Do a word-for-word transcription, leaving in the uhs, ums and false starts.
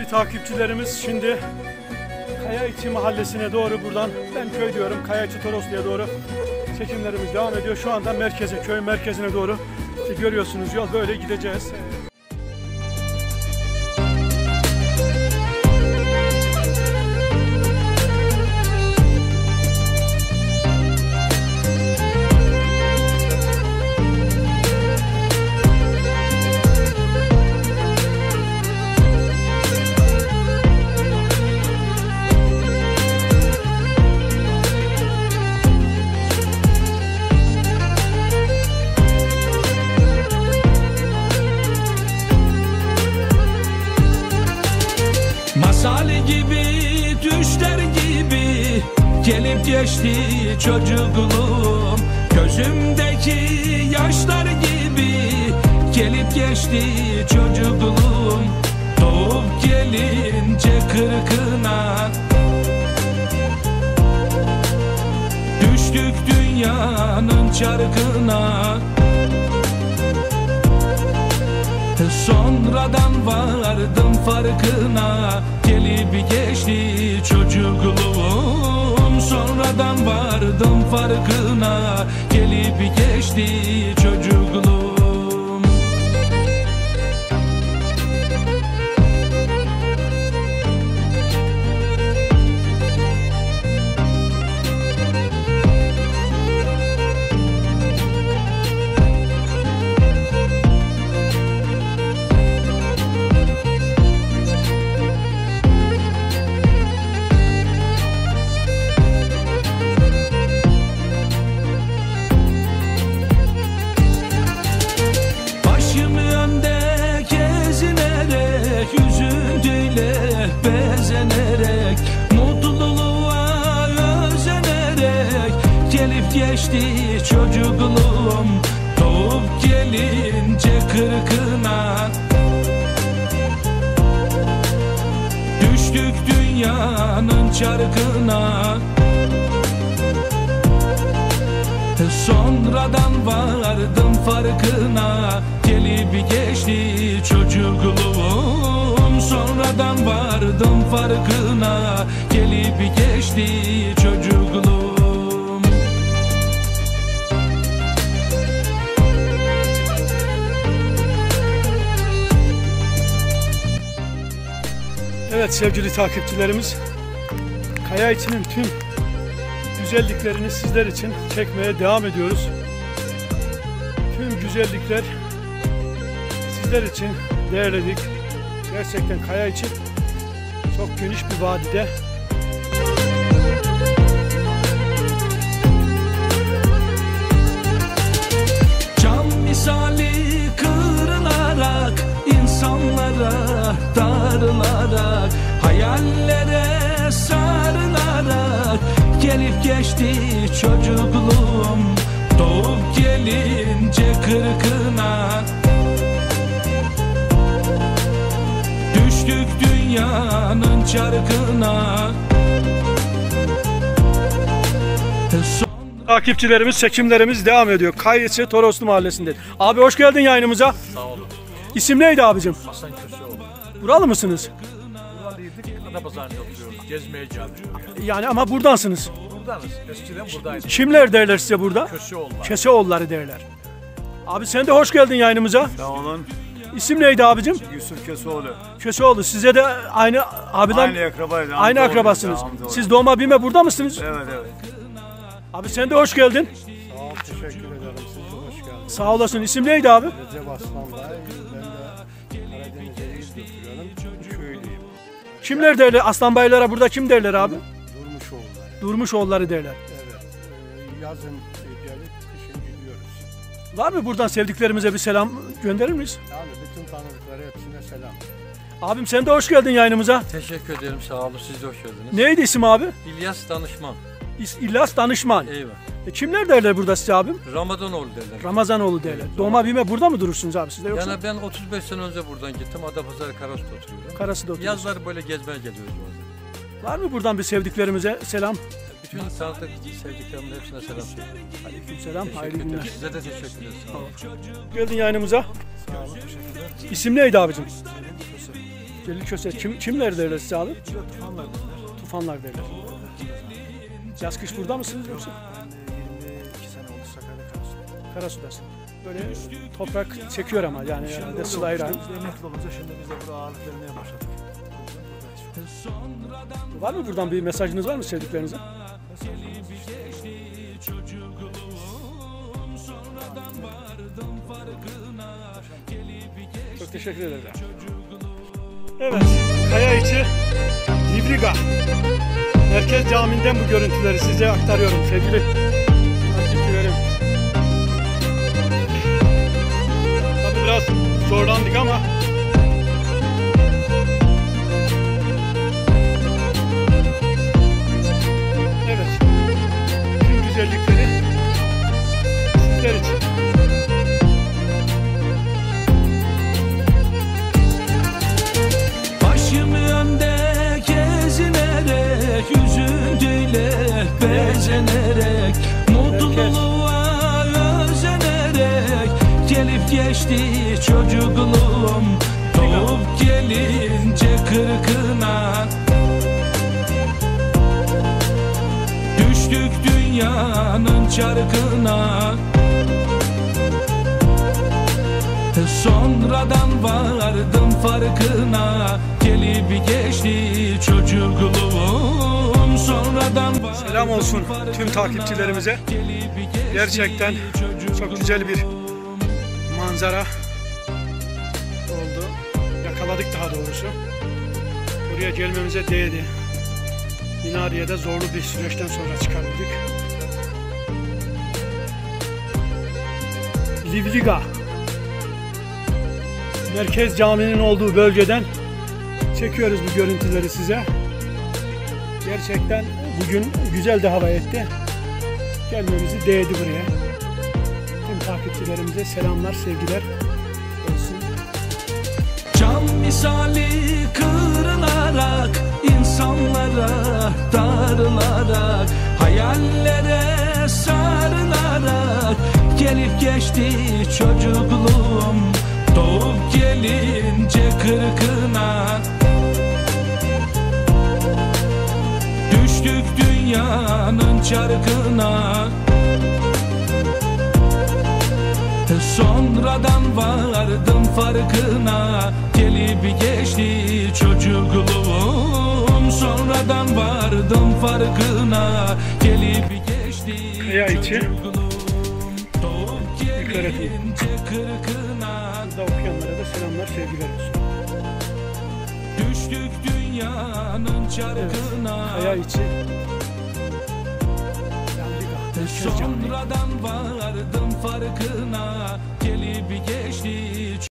takipçilerimiz şimdi Kayaçı mahallesine doğru buradan, ben köy diyorum, Kayaçı Toroslu'ya doğru çekimlerimiz devam ediyor. Şu anda merkeze, köy merkezine doğru işte görüyorsunuz, yol böyle gideceğiz. Masal gibi, düşler gibi gelip geçti çocukluğum. Gözümdeki yaşlar gibi gelip geçti çocukluğum. Doğup gelince kırkına düştük dünyanın çarkına. Sonradan vardım farkına, gelip geçti çocukluğum. Sonradan vardım farkına, gelip geçti çocukluğum. Üzüntüyle bezenerek, mutluluğa özenerek gelip geçti çocukluğum. Doğup gelince kırkına düştük dünyanın çarkına. Sonradan vardım farkına, gelip geçti çocukluğum. Sonradan vardım farkına, gelip geçti çocukluğum. Evet sevgili takipçilerimiz, Kayaçı'nın tüm güzelliklerini sizler için çekmeye devam ediyoruz. Tüm güzellikler sizler için değerledik. Gerçekten Kayaçı çok geniş bir vadide. Cam misali kırılarak, insanlara darılarak, hayallere sarılarak gelip geçti çocukluğum. Doğup gelince kırkına düştük dünyanın çarkına. Takipçilerimiz, çekimlerimiz devam ediyor. Kayaçı Toroslu Mahallesi'nde. Abi hoş geldin yayınımıza. Sağ olun. İsim neydi abicim? Hasan Köseoğlu. Buralı mısınız? Buralıydık, Adapazarı'nda oturuyoruz. Gezmeye geldik. Yani ama buransınız. Buradanız. Eskiden buradaydık. Kimler derler size burada? Köseoğulları. Köseoğulları derler. Abi sen de hoş geldin yayınımıza. Sağ olun. İsim neydi abicim? Yusuf Köseoğlu. Köseoğlu. Size de aynı abiden Aynı akrabaydı. aynı akrabasınız. Siz doğma büyüme burada mısınız? Evet evet. Abi sen de hoş geldin. Sağ ol, teşekkür ederim. Siz de hoş geldiniz. Sağ olasın. İsim neydi abi? Recep Aslanbay. Ben de Karadeniz'e İzmir oturuyorum. Köylüyüm. Kimler derler? Aslanbaylara burada kim derler abi? Durmuşoğulları. Durmuşoğulları derler. Evet. Ee, yazın gelip kışın gidiyoruz. Var mı buradan sevdiklerimize bir selam gönderir miyiz? Yani bütün tanıdıkları hepsine selam. Abim sen de hoş geldin yayınımıza. Teşekkür ederim, sağ olun, siz de hoş geldiniz. Neydi isim abi? İlyas Danışman. İs- İlyas Danışman. Eyvah. E, kimler derler burada size abim? Ramazanoğlu derler. Ramazanoğlu derler. Doğma büyüme burada mı durursunuz abi siz de yoksa? Yani ben otuz beş sene önce buradan gittim. Adapazarı Karasu'da oturuyorum. Karası'da oturuyorsunuz. Yazları böyle gezmeye geliyoruz bazen. Var mı buradan bir sevdiklerimize selam? Bütün tanıdık sevdiklerimin hepsine selam söylüyorum. Aleykümselam. Hayırlı Teşekkür ederim. günler. Size de teşekkür ederiz. Sağ olun. Geldin yayınımıza. Sağ olun, teşekkür ederim. İsim neydi abicim? Celil Köse. Kim, kimler derler size abi? Burada tufanlar bunlar. Tufanlar derler. Yaz kış burada mısınız yoksa? Ben yirmi iki sene oldu Sakarya'da Karasu'da. Karasu'dasın. Böyle toprak çekiyor ama yani herhalde Sıla İbrahim. Biz emekli olunca şimdi biz de burada ağırlık vermeye başladık. Buradayız. Var mı buradan bir mesajınız var mı sevdiklerinize? Çok teşekkür ederim. Evet, Kaya içi Livriga Merkez Camii'nden bu görüntüleri size aktarıyorum sevgili takipçilerim. Tabii biraz zorlandık ama evet, tüm güzellikleri sizler için. Başımı önde gezinerek, üzüntüyle bezenerek, mutluluğa özenerek gelip geçti çocukluğum, doğup gelince kırkına. Düştük dünyanın çarkına, sonradan vardım farkına, gelip geçti çocukluğum, sonradan vardım. Selam olsun tüm takipçilerimize. Gerçekten çok güzel bir manzara oldu. Yakaladık daha doğrusu. Buraya gelmemize değdi. Minariye'de de zorlu bir süreçten sonra çıkardık. Livriga Merkez Camii'nin olduğu bölgeden çekiyoruz bu görüntüleri size. Gerçekten bugün güzel de hava etti. Gelmemizi değdi buraya. Tüm takipçilerimize selamlar, sevgiler olsun. Cam misali kırılarak, insanlara darılarak, hayallere sarılarak gelip geçti çocukluğum, doğup gelince kırkına. Düştük dünyanın çarkına, sonradan vardım farkına, gelip geçti çocukluğum, sonradan vardım farkına, gelip geçti Kaya içi çocukluğum, doğup gelince kırkına. burada okuyanlara da selamlar, sevgiler olsun. Düştük dünyanın çarkına, Kaya içi Livriga Merkez Camii. sonradan vardım